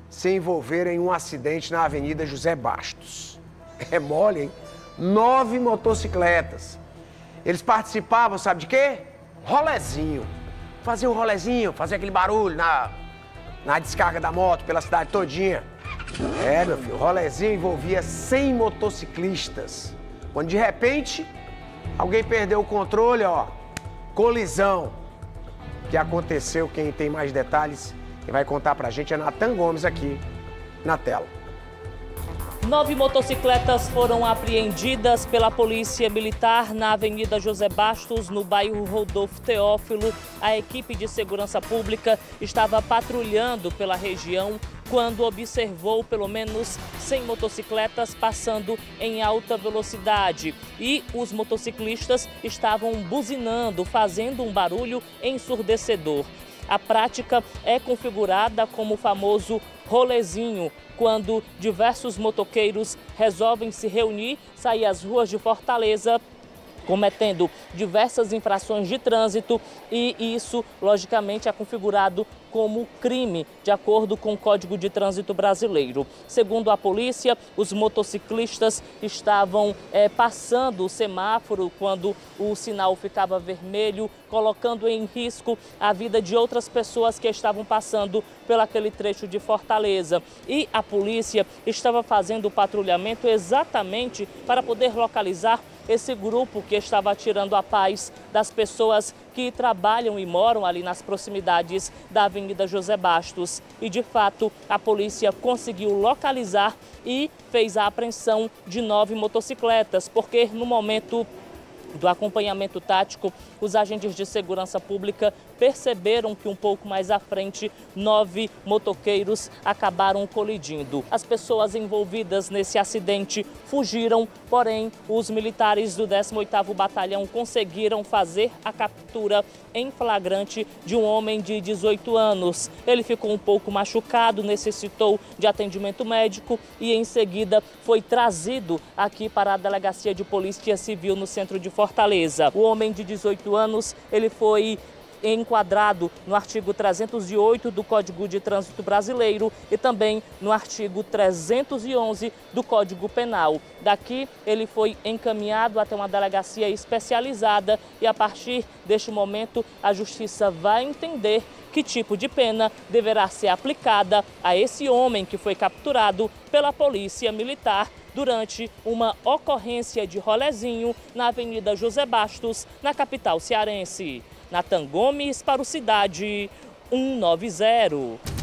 se envolveram em um acidente na Avenida José Bastos. É mole, hein? 9 motocicletas. Eles participavam, sabe de quê? Rolezinho. Faziam um rolezinho, fazia aquele barulho na descarga da moto pela cidade todinha. É, meu filho, o rolezinho envolvia 100 motociclistas. Quando de repente, alguém perdeu o controle, ó, colisão. O que aconteceu, quem tem mais detalhes e vai contar pra gente é Natan Gomes aqui na tela. 9 motocicletas foram apreendidas pela Polícia Militar na Avenida José Bastos, no bairro Rodolfo Teófilo. A equipe de segurança pública estava patrulhando pela região quando observou pelo menos 100 motocicletas passando em alta velocidade. E os motociclistas estavam buzinando, fazendo um barulho ensurdecedor. A prática é configurada como o famoso rolezinho, quando diversos motoqueiros resolvem se reunir, sair às ruas de Fortaleza, cometendo diversas infrações de trânsito, e isso, logicamente, é configurado como crime, de acordo com o Código de Trânsito Brasileiro. Segundo a polícia, os motociclistas estavam passando o semáforo quando o sinal ficava vermelho, colocando em risco a vida de outras pessoas que estavam passando pelaquele trecho de Fortaleza. E a polícia estava fazendo o patrulhamento exatamente para poder localizar esse grupo que estava tirando a paz das pessoas que trabalham e moram ali nas proximidades da Avenida José Bastos. E, de fato, a polícia conseguiu localizar e fez a apreensão de 9 motocicletas, porque no momento do acompanhamento tático, os agentes de segurança pública perceberam que um pouco mais à frente, 9 motoqueiros acabaram colidindo. As pessoas envolvidas nesse acidente fugiram, porém os militares do 18º Batalhão conseguiram fazer a captura em flagrante de um homem de 18 anos. Ele ficou um pouco machucado, necessitou de atendimento médico e em seguida foi trazido aqui para a Delegacia de Polícia Civil no centro de Fortaleza. O homem de 18 anos, ele foi enquadrado no artigo 308 do Código de Trânsito Brasileiro e também no artigo 311 do Código Penal. Daqui ele foi encaminhado até uma delegacia especializada e a partir deste momento a Justiça vai entender que tipo de pena deverá ser aplicada a esse homem que foi capturado pela Polícia Militar durante uma ocorrência de rolezinho na Avenida José Bastos, na capital cearense. Natan Gomes para o Cidade 190.